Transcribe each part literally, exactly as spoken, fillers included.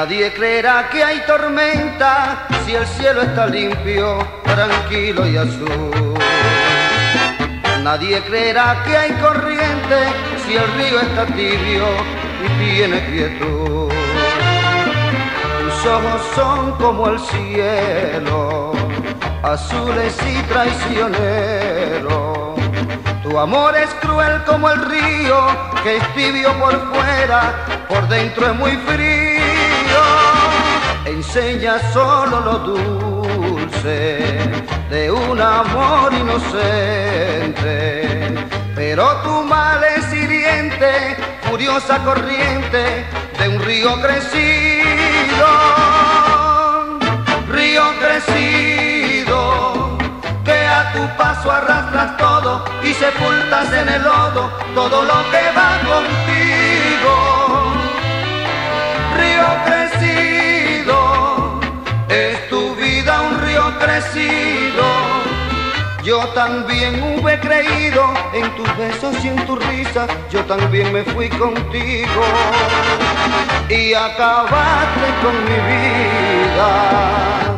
Nadie creerá que hay tormenta si el cielo está limpio, tranquilo y azul. Nadie creerá que hay corriente si el río está tibio y tiene quietud. Tus ojos son como el cielo, azules y traicioneros. Tu amor es cruel como el río, que es tibio por fuera, por dentro es muy frío. Enseña solo lo dulce de un amor inocente, pero tu mal es hiriente, furiosa corriente de un río crecido. Río crecido, que a tu paso arrastras todo y sepultas en el lodo todo lo que va contigo. Río crecido, es tu vida un río crecido. Yo también hube creído en tus besos y en tu risa, yo también me fui contigo y acabaste con mi vida.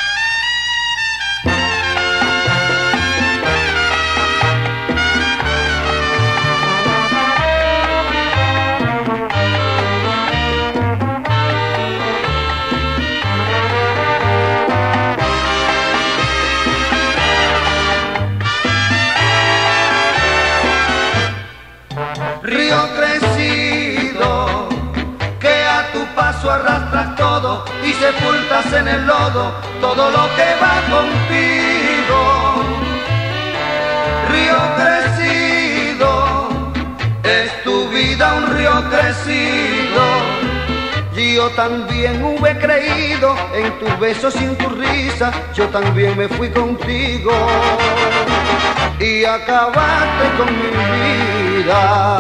Río crecido, que a tu paso arrastras todo y sepultas en el lodo todo lo que va contigo. Río crecido, es tu vida un río crecido. Yo también hube creído en tus besos y en tu risa, yo también me fui contigo y acabaste con mi vida.